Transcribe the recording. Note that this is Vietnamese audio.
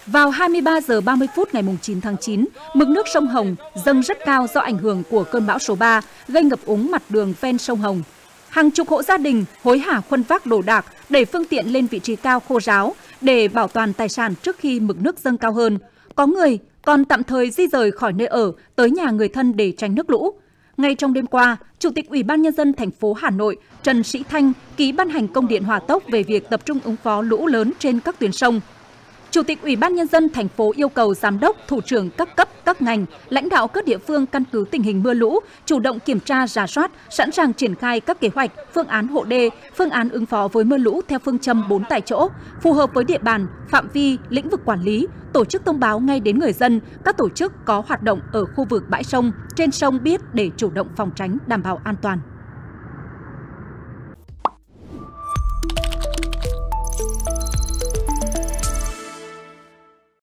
Vào 23 giờ 30 phút ngày 9 tháng 9, mực nước sông Hồng dâng rất cao do ảnh hưởng của cơn bão số 3, gây ngập úng mặt đường ven sông Hồng. Hàng chục hộ gia đình hối hả khuân vác đồ đạc để phương tiện lên vị trí cao khô ráo để bảo toàn tài sản trước khi mực nước dâng cao hơn. Có người còn tạm thời di rời khỏi nơi ở tới nhà người thân để tránh nước lũ. Ngay trong đêm qua, Chủ tịch Ủy ban Nhân dân thành phố Hà Nội Trần Sĩ Thanh ký ban hành công điện hỏa tốc về việc tập trung ứng phó lũ lớn trên các tuyến sông. Chủ tịch Ủy ban Nhân dân thành phố yêu cầu giám đốc, thủ trưởng các cấp, các ngành, lãnh đạo các địa phương căn cứ tình hình mưa lũ, chủ động kiểm tra, rà soát, sẵn sàng triển khai các kế hoạch, phương án hộ đê, phương án ứng phó với mưa lũ theo phương châm 4 tại chỗ, phù hợp với địa bàn, phạm vi, lĩnh vực quản lý, tổ chức thông báo ngay đến người dân, các tổ chức có hoạt động ở khu vực bãi sông, trên sông biết để chủ động phòng tránh, đảm bảo an toàn.